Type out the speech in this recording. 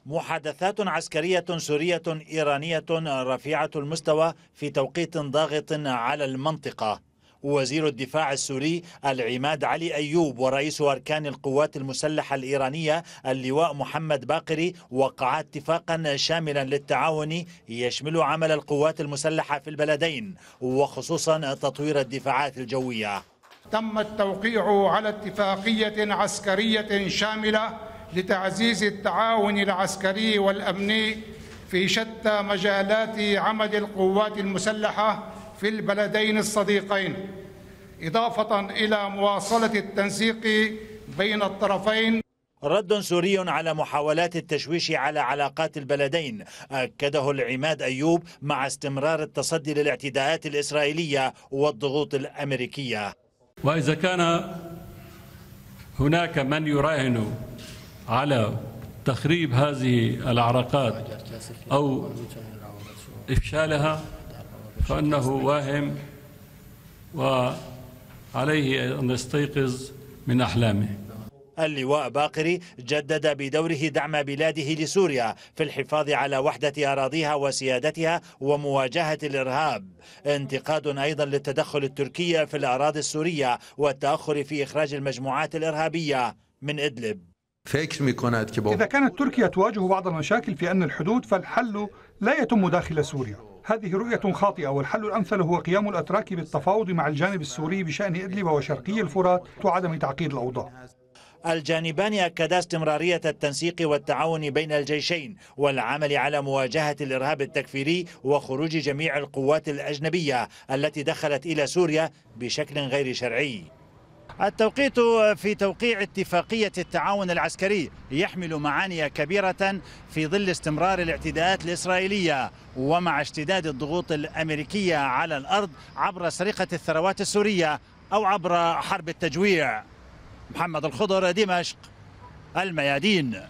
محادثات عسكرية سورية إيرانية رفيعة المستوى في توقيت ضاغط على المنطقة. وزير الدفاع السوري العماد علي أيوب ورئيس أركان القوات المسلحة الإيرانية اللواء محمد باقري وقعا اتفاقا شاملا للتعاون يشمل عمل القوات المسلحة في البلدين وخصوصا تطوير الدفاعات الجوية. تم التوقيع على اتفاقية عسكرية شاملة لتعزيز التعاون العسكري والأمني في شتى مجالات عمل القوات المسلحة في البلدين الصديقين، إضافة إلى مواصلة التنسيق بين الطرفين. رد سوري على محاولات التشويش على علاقات البلدين أكده العماد أيوب مع استمرار التصدي للاعتداءات الإسرائيلية والضغوط الأمريكية. وإذا كان هناك من يراهن على تخريب هذه العلاقات أو إفشالها فإنه واهم وعليه أن يستيقظ من أحلامه. اللواء باقري جدد بدوره دعم بلاده لسوريا في الحفاظ على وحدة أراضيها وسيادتها ومواجهة الإرهاب، انتقاد أيضا للتدخل التركي في الأراضي السورية والتأخر في إخراج المجموعات الإرهابية من إدلب. إذا كانت تركيا تواجه بعض المشاكل في أمن الحدود فالحل لا يتم داخل سوريا. هذه رؤية خاطئة، والحل الأمثل هو قيام الأتراك بالتفاوض مع الجانب السوري بشأن إدلب وشرقي الفرات وعدم تعقيد الأوضاع. الجانبان أكدا استمرارية التنسيق والتعاون بين الجيشين والعمل على مواجهة الإرهاب التكفيري وخروج جميع القوات الأجنبية التي دخلت إلى سوريا بشكل غير شرعي. التوقيت في توقيع اتفاقية التعاون العسكري يحمل معاني كبيرة في ظل استمرار الاعتداءات الإسرائيلية ومع اشتداد الضغوط الأمريكية على الأرض عبر سرقة الثروات السورية أو عبر حرب التجويع. محمد الخضر، دمشق، الميادين.